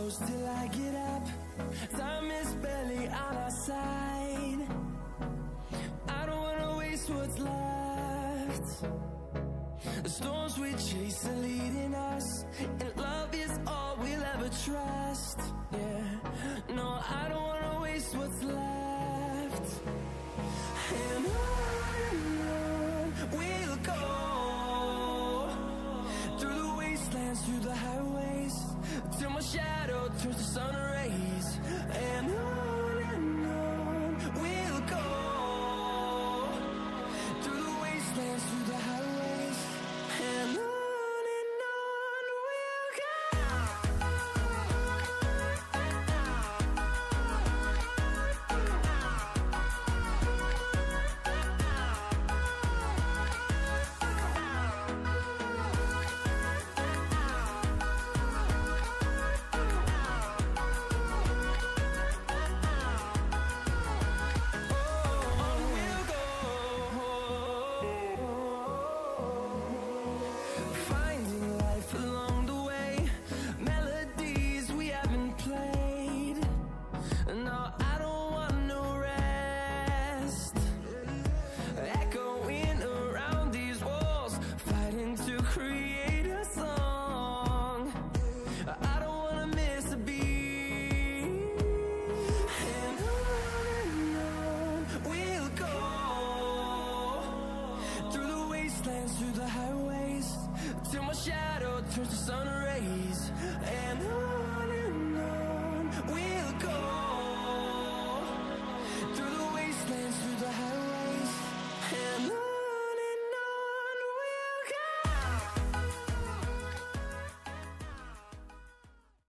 close till I get up. Time is barely on our side. I don't wanna waste what's left. The storms we chase are leading us, and love is all we'll ever trust. Yeah, no, I don't wanna waste what's left. And on we'll go, through the wastelands, through the highways, till my shadow turns to sun rays. And on we'll go, through the wastelands, through the highways, and on we'll go. Finding life along the way, melodies we haven't played. No,